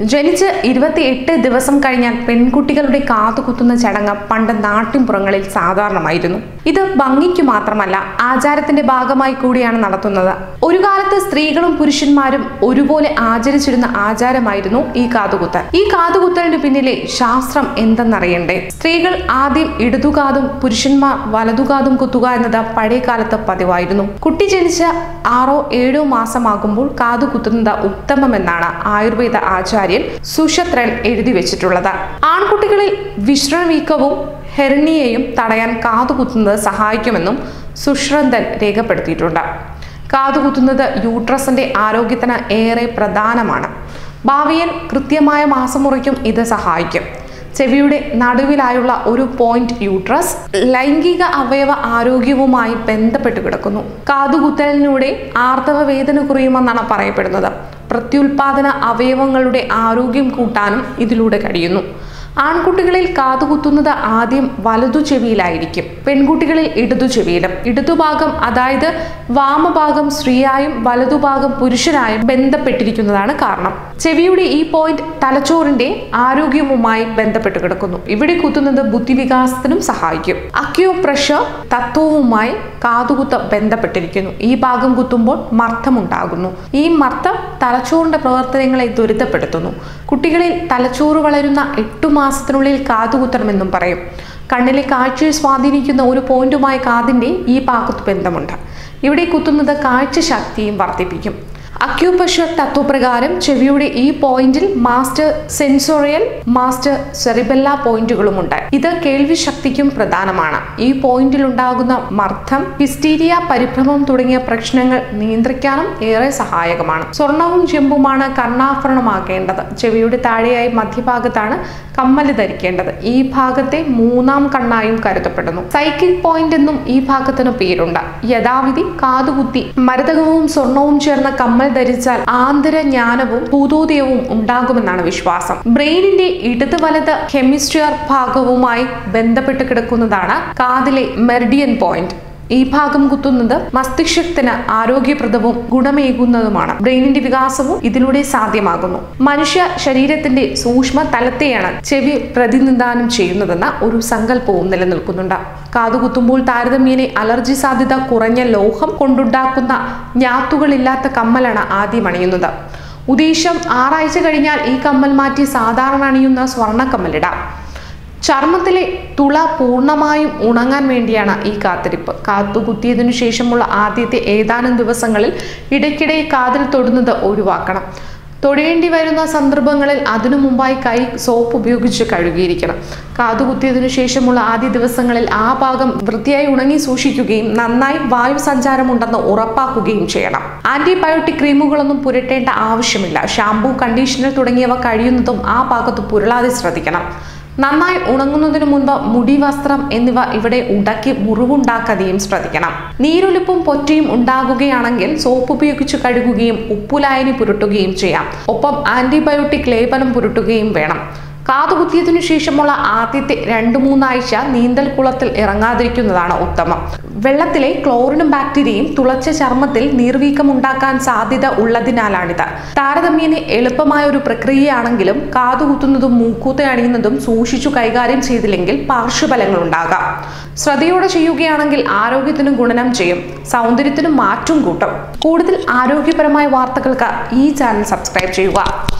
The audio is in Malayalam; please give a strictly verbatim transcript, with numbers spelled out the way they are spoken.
ജനിച്ച് ഇരുപത്തിയെട്ട് ദിവസം കഴിഞ്ഞാൽ പെൺകുട്ടികളുടെ കാതുകുത്തുന്ന ചടങ്ങ് പണ്ട് നാട്ടിൻപുറങ്ങളിൽ സാധാരണമായിരുന്നു. ഇത് ഭംഗിക്ക് മാത്രമല്ല ആചാരത്തിന്റെ ഭാഗമായി കൂടിയാണ് നടത്തുന്നത്. ഒരു കാലത്ത് സ്ത്രീകളും പുരുഷന്മാരും ഒരുപോലെ ആചരിച്ചിരുന്ന ആചാരമായിരുന്നു ഈ കാതുകുത്തൽ. ഈ കാതുകുത്തലിന് പിന്നിലെ ശാസ്ത്രം എന്തെന്നറിയണ്ടേ? സ്ത്രീകൾ ആദ്യം ഇടതുകാതും പുരുഷന്മാർ വലതുകാതും കുത്തുക എന്നത് പഴയ കാലത്ത് പതിവായിരുന്നു. കുട്ടി ജനിച്ച ആറോ ഏഴോ മാസമാകുമ്പോൾ കാതു കുത്തുന്നത് ഉത്തമമെന്നാണ് ആയുർവേദ ആചാര്യൻ സുശത്രൻ എഴുതി വെച്ചിട്ടുള്ളത്. ആൺകുട്ടികളിൽ വിശ്രമവീക്കവും ഹെർണിയയും തടയാൻ കാതുകുത്തുന്നത് സഹായിക്കുമെന്നും സുശ്രന്തൻ രേഖപ്പെടുത്തിയിട്ടുണ്ട്. കാതുകുത്തുന്നത് യൂട്രസിന്റെ ആരോഗ്യത്തിന് ഏറെ പ്രധാനമാണ്. ഭാവിയിൽ കൃത്യമായ മാസമുറയ്ക്കും ഇത് സഹായിക്കും. ചെവിയുടെ നടുവിലായുള്ള ഒരു പോയിന്റ് യൂട്രസ് ലൈംഗിക അവയവ ആരോഗ്യവുമായി ബന്ധപ്പെട്ട് കിടക്കുന്നു. കാതുകുത്തലിലൂടെ ആർത്തവ വേദന കുറയുമെന്നാണ് പറയപ്പെടുന്നത്. പ്രത്യുൽപാദന അവയവങ്ങളുടെ ആരോഗ്യം കൂട്ടാനും ഇതിലൂടെ കഴിയുന്നു. ആൺകുട്ടികളിൽ കാതുകുത്തുന്നത് ആദ്യം വലതു ചെവിയിലായിരിക്കും, പെൺകുട്ടികളിൽ ഇടതു ചെവിയിലും. ഇടതുഭാഗം അതായത് വാമഭാഗം സ്ത്രീയായും വലതുഭാഗം പുരുഷനായും ബന്ധപ്പെട്ടിരിക്കുന്നതാണ് കാരണം. ചെവിയുടെ ഈ പോയിന്റ് തലച്ചോറിന്റെ ആരോഗ്യവുമായി ബന്ധപ്പെട്ട് കിടക്കുന്നു. ഇവിടെ കുത്തുന്നത് ബുദ്ധിവികാസത്തിനും സഹായിക്കും. അക്യൂപ്രഷർ തത്വവുമായി കാതുകുത്ത് ബന്ധപ്പെട്ടിരിക്കുന്നു. ഈ ഭാഗം കുത്തുമ്പോൾ മർദ്ദമുണ്ടാകുന്നു. ഈ മർദ്ദം തലച്ചോറിന്റെ പ്രവർത്തനങ്ങളെ ത്വരിതപ്പെടുത്തുന്നു. കുട്ടികളിൽ തലച്ചോറ് വളരുന്ന എട്ടു മാസത്തിനുള്ളിൽ കാതുകുത്തണമെന്നും പറയും. കണ്ണിലെ കാഴ്ചയെ സ്വാധീനിക്കുന്ന ഒരു പോയിന്റുമായി കാതിന്റെ ഈ ഭാഗത്ത് ബന്ധമുണ്ട്. ഇവിടെ കുത്തുന്നത് കാഴ്ച ശക്തിയും വർദ്ധിപ്പിക്കും. അക്യൂപക്ഷർ തത്വപ്രകാരം ചെവിയുടെ ഈ പോയിന്റിൽ മാസ്റ്റർ സെൻസോറിയൽ, മാസ്റ്റർ സെറിബെല്ല പോയിന്റുകളുമുണ്ട്. ഇത് കേൾവി ശക്തിക്കും പ്രധാനമാണ്. ഈ പോയിന്റിൽ ഉണ്ടാകുന്ന മർദ്ദം, ഹിസ്റ്റീരിയ, പരിഭ്രമം തുടങ്ങിയ പ്രശ്നങ്ങൾ നിയന്ത്രിക്കാനും ഏറെ സഹായകമാണ്. സ്വർണവും ചെമ്പുമാണ് കർണാഭരണമാക്കേണ്ടത്. ചെവിയുടെ താഴെയായി മധ്യഭാഗത്താണ് കമ്മല് ധരിക്കേണ്ടത്. ഈ ഭാഗത്തെ മൂന്നാം കണ്ണായും കരുതപ്പെടുന്നു. സൈക്കിക് പോയിന്റ് എന്നും ഈ ഭാഗത്തിന് പേരുണ്ട്. യഥാവിധി കാതുകുത്തി മരതകവും സ്വർണവും ചേർന്ന കമ്മൽ ധരിച്ചാൽ ആന്തരജ്ഞാനവും ഭൂതോദയവും ഉണ്ടാകുമെന്നാണ് വിശ്വാസം. ബ്രെയിനിന്റെ ഇടത് വലത് ഹെമിസ്ഫിയർ ഭാഗവുമായി ബന്ധപ്പെട്ട് കിടക്കുന്നതാണ് കാതിലെ മെറിഡിയൻ പോയിന്റ്. ഈ ഭാഗം കുത്തുന്നത് മസ്തിഷ്കത്തിന് ആരോഗ്യപ്രദവും ഗുണമേകുന്നതുമാണ്. ബ്രെയിനിന്റെ വികാസവും ഇതിലൂടെ സാധ്യമാകുന്നു. മനുഷ്യ ശരീരത്തിന്റെ സൂക്ഷ്മ തലത്തെയാണ് ചെവി പ്രതിനിധാനം ചെയ്യുന്നതെന്ന ഒരു സങ്കല്പവും നിലനിൽക്കുന്നുണ്ട്. കാതുകുത്തുമ്പോൾ താരതമ്യേന അലർജി സാധ്യത കുറഞ്ഞ ലോഹം കൊണ്ടുണ്ടാക്കുന്ന ഞാത്തുകളില്ലാത്ത കമ്മലാണ് ആദ്യം അണിയുന്നത്. ഉദ്ദേശം ആറാഴ്ച കഴിഞ്ഞാൽ ഈ കമ്മൽ മാറ്റി സാധാരണ അണിയുന്ന സ്വർണ്ണ കമ്മലിടാം. ചർമ്മത്തിലെ തുള പൂർണ്ണമായും ഉണങ്ങാൻ വേണ്ടിയാണ് ഈ കാത്തിരിപ്പ്. കാത്തുകുത്തിയതിനു ശേഷമുള്ള ആദ്യത്തെ ഏതാനും ദിവസങ്ങളിൽ ഇടയ്ക്കിടെ കാതിൽ തൊടുന്നത് ഒഴിവാക്കണം. തൊടേണ്ടി വരുന്ന സന്ദർഭങ്ങളിൽ അതിനു മുമ്പായി കൈ സോപ്പ് ഉപയോഗിച്ച് കഴുകിയിരിക്കണം. കാതുകുത്തിയതിനു ശേഷമുള്ള ആദ്യ ദിവസങ്ങളിൽ ആ ഭാഗം വൃത്തിയായി ഉണങ്ങി സൂക്ഷിക്കുകയും നന്നായി വായു സഞ്ചാരമുണ്ടെന്ന് ഉറപ്പാക്കുകയും ചെയ്യണം. ആന്റിബയോട്ടിക് ക്രീമുകളൊന്നും പുരട്ടേണ്ട ആവശ്യമില്ല. ഷാംപൂ, കണ്ടീഷണർ തുടങ്ങിയവ കഴിയുന്നതും ആ ഭാഗത്ത് പുരളാതെ ശ്രദ്ധിക്കണം. നന്നായി ഉണങ്ങുന്നതിനു മുൻപ് മുടി, വസ്ത്രം എന്നിവ ഇവിടെ ഉടക്കി മുറിവുണ്ടാക്കാതെയും ശ്രദ്ധിക്കണം. നീരൊലിപ്പും പൊറ്റയും ഉണ്ടാകുകയാണെങ്കിൽ സോപ്പ് ഉപയോഗിച്ച് കഴുകുകയും ഉപ്പുലായനി പുരട്ടുകയും ചെയ്യാം. ഒപ്പം ആന്റിബയോട്ടിക് ലേപനം പുരട്ടുകയും വേണം. കാതുകുത്തിയതിനു ശേഷമുള്ള ആദ്യത്തെ രണ്ടു മൂന്നാഴ്ച നീന്തൽ കുളത്തിൽ ഇറങ്ങാതിരിക്കുന്നതാണ് ഉത്തമം. വെള്ളത്തിലെ ക്ലോറിനും ബാക്ടീരിയയും തുളച്ച ചർമ്മത്തിൽ നീർവീക്കം ഉണ്ടാക്കാൻ സാധ്യത ഉള്ളതിനാലാണിത്. താരതമ്യേന എളുപ്പമായ ഒരു പ്രക്രിയയാണെങ്കിലും കാതുകുത്തുന്നതും മൂക്കൂത്ത അണിയുന്നതും സൂക്ഷിച്ചു കൈകാര്യം ചെയ്തില്ലെങ്കിൽ പാർശ്വഫലങ്ങൾ ഉണ്ടാകാം. ശ്രദ്ധയോടെ ചെയ്യുകയാണെങ്കിൽ ആരോഗ്യത്തിനും ഗുണം ചെയ്യും, സൗന്ദര്യത്തിനും മാറ്റം കൂട്ടും. കൂടുതൽ ആരോഗ്യപരമായ വാർത്തകൾക്ക് ഈ ചാനൽ സബ്സ്ക്രൈബ് ചെയ്യുക.